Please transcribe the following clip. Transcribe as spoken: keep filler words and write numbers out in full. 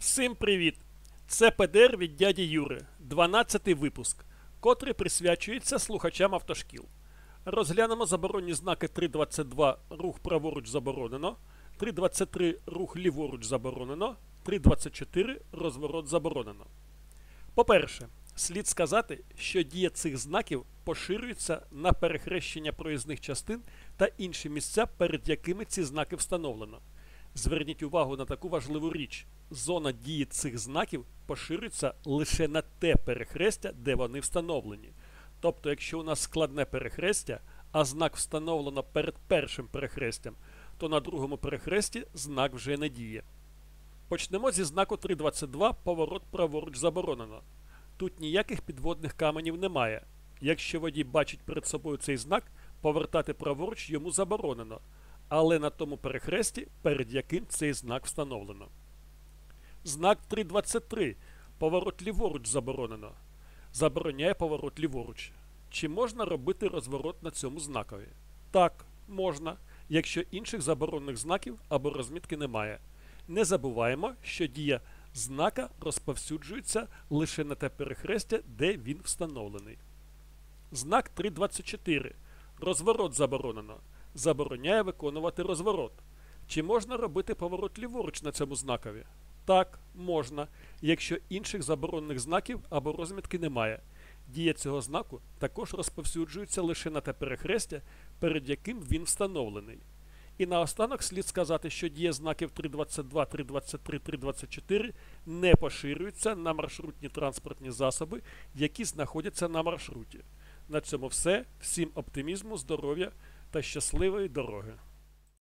Всім привіт! Це Пе Де Ер від дяді Юри, дванадцятий випуск, котрий присвячується слухачам автошкіл. Розглянемо заборонні знаки три двадцять два рух праворуч заборонено, три двадцять три рух ліворуч заборонено, три двадцять чотири розворот заборонено. По-перше, слід сказати, що дія цих знаків поширюється на перехрещення проїзних частин та інші місця, перед якими ці знаки встановлено. Зверніть увагу на таку важливу річ. Зона дії цих знаків поширюється лише на те перехрестя, де вони встановлені. Тобто, якщо у нас складне перехрестя, а знак встановлено перед першим перехрестям, то на другому перехресті знак вже не діє. Почнемо зі знаку три двадцять два поворот праворуч заборонено. Тут ніяких підводних каменів немає. Якщо водій бачить перед собою цей знак, повертати праворуч йому заборонено, але на тому перехресті, перед яким цей знак встановлено. Знак три двадцять три поворот ліворуч заборонено. Забороняє поворот ліворуч. Чи можна робити розворот на цьому знакові? Так, можна, якщо інших заборонених знаків або розмітки немає. Не забуваємо, що дія знака розповсюджується лише на те перехрестя, де він встановлений. Знак три двадцять чотири розворот заборонено. Забороняє виконувати розворот. Чи можна робити поворот ліворуч на цьому знакові? Так, можна, якщо інших заборонених знаків або розмітки немає. Дія цього знаку також розповсюджується лише на те перехрестя, перед яким він встановлений. І наостанок слід сказати, що дія знаків три двадцять два, три двадцять три, три двадцять чотири не поширюється на маршрутні транспортні засоби, які знаходяться на маршруті. На цьому все. Всім оптимізму, здоров'я та щасливої дороги!